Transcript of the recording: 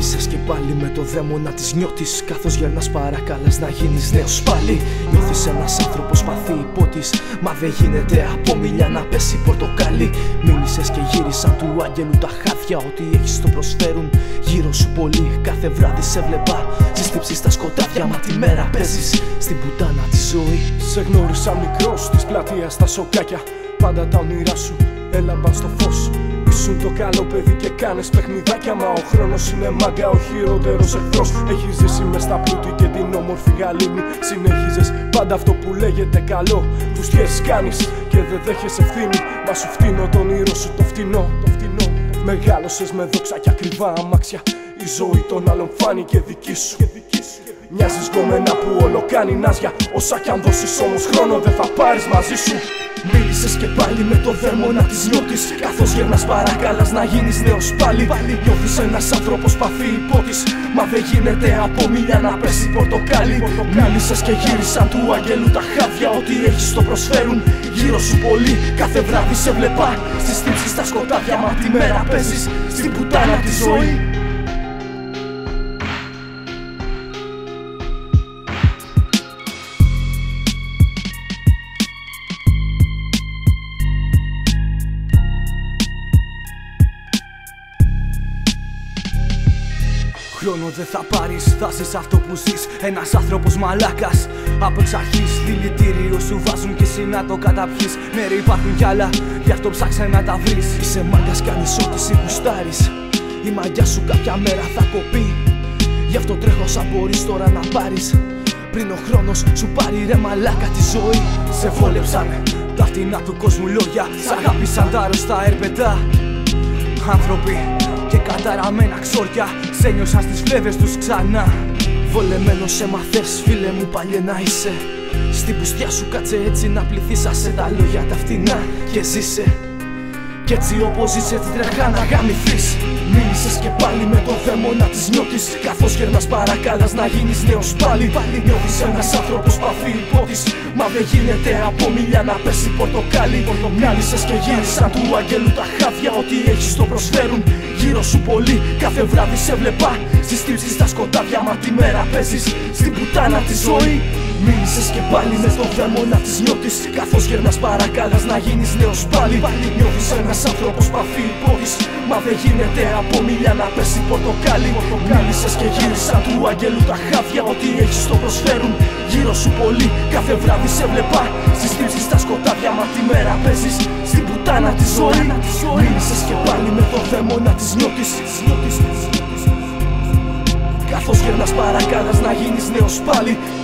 Μίλησες και πάλι με το δαίμονα της νιώτης. Καθώς γερνάς παρακαλάς να γίνεις νέος πάλι. Νιώθεις ένας άνθρωπος παθή υπότης, μα δεν γίνεται από μιλιά να πέσει πορτοκάλι. Μίλησες και γύρισαν του άγγελου τα χάδια. Ό,τι έχεις το προσφέρουν γύρω σου πολύ. Κάθε βράδυ σε βλέπα στις τύψεις στα σκοτάδια, μα τη μέρα παίζεις στην πουτάνα τη ζωή. Σε γνώρισα μικρός της πλατείας στα σοκάκια. Πάντα τα όνειρά σου έλαμπαν στο φως. Ήσουν το καλό παιδί και κάνες παιχνιδάκια. Μα ο χρόνος είναι μάγκα, ο χειρότερος εχθρός. Έχεις ζήσει μες στα πλούτη και την όμορφη γαλήνη. Συνέχιζες πάντα αυτό που λέγεται καλό. Φουστιές κάνεις και δεν δέχεσαι ευθύνη. Μα σου φτύνω το όνειρο σου το φτηνό. Μεγάλωσες με δόξα και ακριβά αμάξια. Η ζωή των άλλων φάνηκε δική σου. Μοιάζεις γκόμενα που όλο κάνει νάζια. Όσα κι αν δώσεις όμως χρόνο δεν θα πάρεις μαζί σου. Μίλησες και πάλι με το δαίμονα της νιώτης. Καθώς γερνάς παρακαλάς να γίνεις νέος πάλι. Νιώθεις ένας άνθρωπος παθή υπότης, μα δεν γίνεται από μιλιά να πέσει πορτοκάλι. Μίλησες και γύρισαν του αγγέλου τα χάδια. Ό,τι έχεις το προσφέρουν γύρω σου πολύ. Κάθε βράδυ σε βλέπα στις τύψεις στα σκοτάδια, μα τη μέρα παίζεις στην πουτάνα τη ζωή. Χρόνο δεν θα πάρεις, θα ζεις αυτό που ζεις. Ένας άνθρωπος μαλάκας από εξ αρχής. Δηλητήριο σου βάζουν και εσύ να το καταπιείς. Μέρη υπάρχουν κι άλλα, γι' αυτό ψάξε να τα βρεις. Είσαι μάγκας, κάνεις ό,τι εσύ γουστάρεις. Η μαγιά σου κάποια μέρα θα κοπεί. Γι' αυτό τρέχω σαν μπορείς τώρα να πάρεις. Πριν ο χρόνος σου πάρει ρε μαλάκα τη ζωή. Σε βόλεψαν τα φτηνά του κόσμου λόγια. Σ' αγάπησαν τα αρρωστά ερπετά άνθρωποι και καταραμένα ξόρια. Σε νιώσαν στις φλέβες τους ξανά. Βολεμένος σε μαθες φίλε μου παλιέ να είσαι. Στην πουστιά σου κάτσε έτσι να πληθείς. Άσε τα λόγια τα φτηνά και ζήσε. Κι έτσι όπως ζεις έτσι τρέχα να γαμηθείς. Μίλησες και πάλι με το δαίμονα της νιώτης. Καθώς γερνάς παρακαλάς να γίνεις νέος πάλι. Νιώθεις ένας άνθρωπος παθή υπότης, μα δεν γίνεται από μιλιά να πέσει πορτοκάλι. Μίλησες και γύρισαν του αγγέλου τα χάδια. Ό,τι έχεις το προσφέρουν γύρω σου πολύ. Κάθε βράδυ σε βλέπα στις τύψεις στα σκοτάδια, μα τη μέρα παίζεις στην πουτάνα τη ζωή. Μίλησες και πάλι με το δαίμονα της νιώτης. Καθώς γερνάς παρακαλάς να γίνεις νέος πάλι. Νιώθεις ένας άνθρωπος παθή υπότης, μα δεν γίνεται από μιλιά να πέσει πορτοκάλι. Μίλησες και γύρισαν του αγγέλου τα χάδια. Ό,τι έχεις το προσφέρουν γύρω σου πολύ. Κάθε βράδυ σε βλέπα στις τύψεις στα σκοτάδια, μα τη μέρα παίζεις στην πουτάνα τη ζωή. Μίλησες και πάλι με το δαίμονα της νιώτης. Καθώς γερνάς παρακαλάς να γίνεις νέος πάλι.